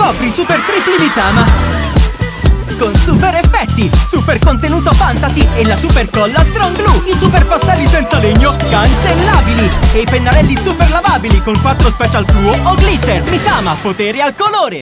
Scopri i super tripli Mitama con super effetti, super contenuto fantasy e la super colla Strong Glue. I super pastelli senza legno cancellabili e i pennarelli super lavabili con 4 special fluo o glitter. Mitama, poteri al colore.